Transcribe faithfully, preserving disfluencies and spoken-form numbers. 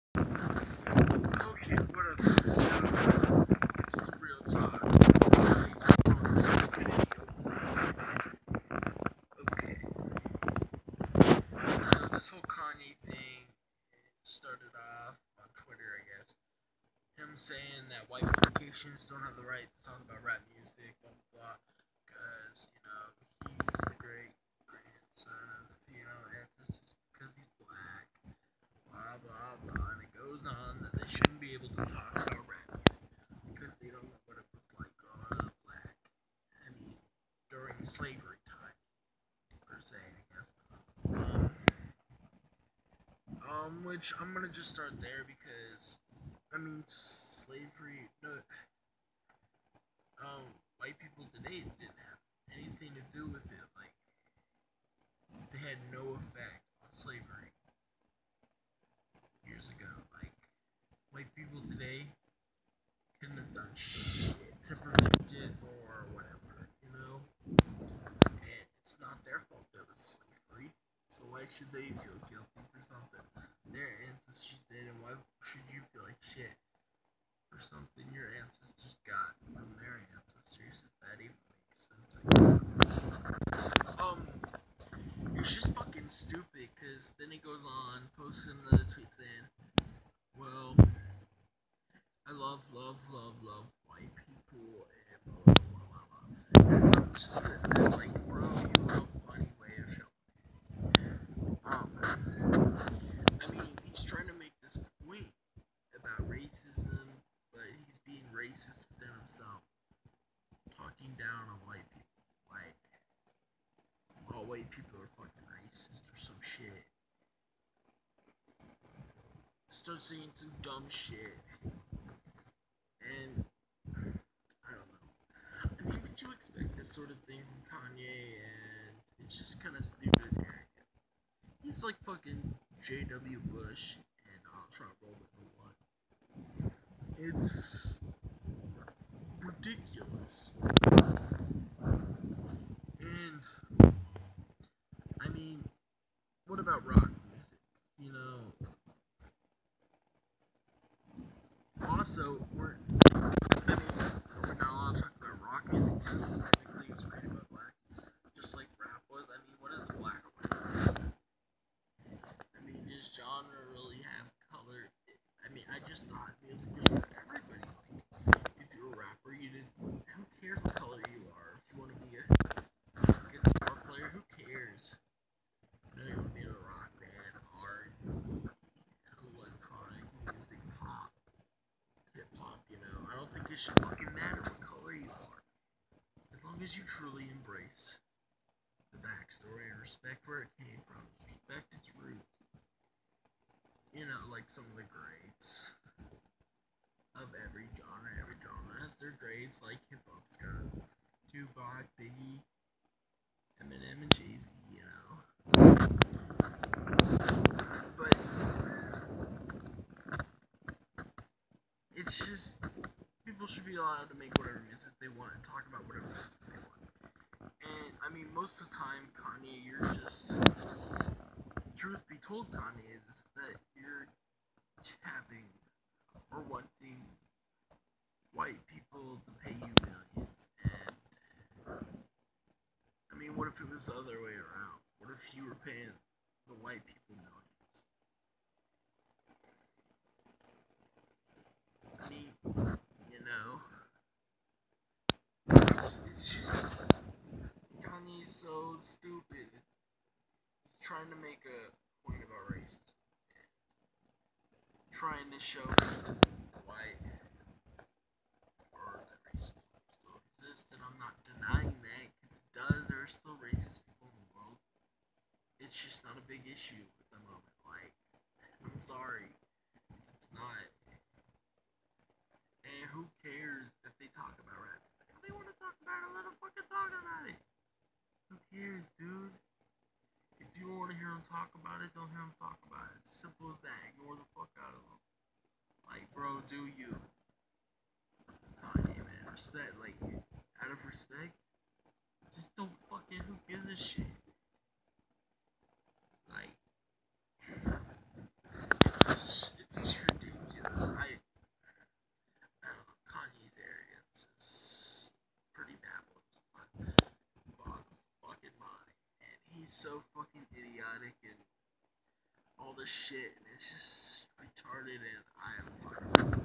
Okay, what up? So, it's the real talk. Okay. So this whole Kanye thing started off on Twitter, I guess. Him saying that white publications don't have the right to talk about rap music, blah blah blah, because you know he's the great grandson of you know ancestors because he's black, blah blah blah, and it goes on that they shouldn't be able to talk about rap music because they don't know what it was like growing up black. I mean, during slavery time, per se, I guess. Um, um, which I'm gonna just start there because I mean slavery. No, um, white people today didn't have anything to do with it. Like they had no effect on slavery years ago. Like white people today couldn't have done shit to prevent it or whatever, you know. And it's not their fault there was slavery. So why should they feel guilty for something their ancestors did, and why should you feel like shit for something your ancestors got from their ancestors? If that even makes sense, I guess. Um, it's just fucking stupid. Cause then it goes on posting the tweet saying, "Well, I love, love, love, love white people and blah blah blah blah blah." And I'm just sitting there like, bro, you have a funny way of showing. Um, I mean, he's trying to make this point about racism, but he's being racist within himself, talking down on white people, like all white people are fucking racist or some shit. Start saying some dumb shit, and I don't know. I mean, would you expect this sort of thing from Kanye? And it's just kind of stupid and arrogant. He's like fucking J W. Bush and Donald Trump rolled into one. It's ridiculous. And I mean, what about rock music? You know. Also, we're I mean, we're not allowed to talk about rock music too. Technically, it's created by black, just like rap was. I mean, what is a black or white? I mean, does genre really have color? I mean, I just thought music was for everybody. Like, if you're a rapper, you didn't. Who cares what color you are? If you want to be a guitar player, who cares? You know, you want to be in a rock band, art, electronic music, pop, hip hop. You know, I don't think it should fucking matter what color you are, as long as you truly embrace the backstory and respect where it came from, respect its roots. You know, like some of the greats of every genre. Every genre has their greats, like hip hop's got Tupac, Biggie, Eminem, and Jay Z. You know, but it's just people should be allowed to make whatever music they want and talk about whatever music they want. And I mean, most of the time, Kanye, you're just truth be told, Kanye, is that you're having or wanting white people to pay you millions. And I mean, what if it was the other way around? What if you were paying the white people millions? I mean, you know, it's, it's just Kanye's so stupid. It's, he's trying to make a point about racism, trying to show why or that racism still exists, and I'm not denying that because it does. There are still racist people in the world. It's just not a big issue at the moment. Like, I'm sorry, it's not. And who cares if they talk about rap? If they want to talk about it, let them fucking talk about it. Who cares, dude? If you want to hear them talk about it, don't hear them talk about it. It's simple as that. Ignore the fuck out of them. Like, bro, do you? Kanye, man. Respect. Like, out of respect, just don't fucking, who gives a shit? Like, it's, it's he's so fucking idiotic and all this shit, and it's just retarded, and I am fucking